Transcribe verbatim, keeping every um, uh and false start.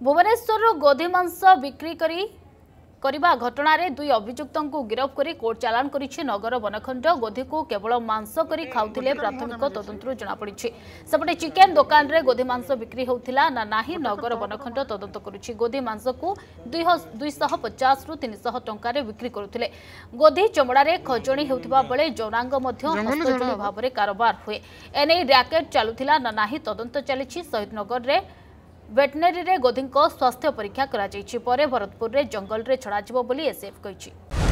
भुवनेश्वर गोधी मांस बिक्री करी करबा घटना रे दुई अभियुक्तों को गिरफ्त करी कोर्ट चालान करिछि नगर वनखंड गोधी को केवल मांस करी खाउथिले प्राथमिक तदंतरु जना पड़िछि। सेपटे चिकेन दुकान रे गोधी मांस बिक्री होउथिला ना नाही नगर वनखंड तदंत करुछि। गोधी मांस को दुई सौ पचास रु तीन सौ टंका रे बिक्री करुथिले। गोधी चमड़ा रे खजणी हेउथिबा बेले जौनांग मध्य हस्तजोड़ी भाव रे कारोबार हुए। एनै रैकेट चालुथिला ना नाही तदंत चलिछि। शहीद नगर रे वेटनरी रे गोधी स्वास्थ्य परीक्षा करा जायछि। परे भरतपुर रे जंगल रे छड़ा जिवो बोली एसएफ कहिछि।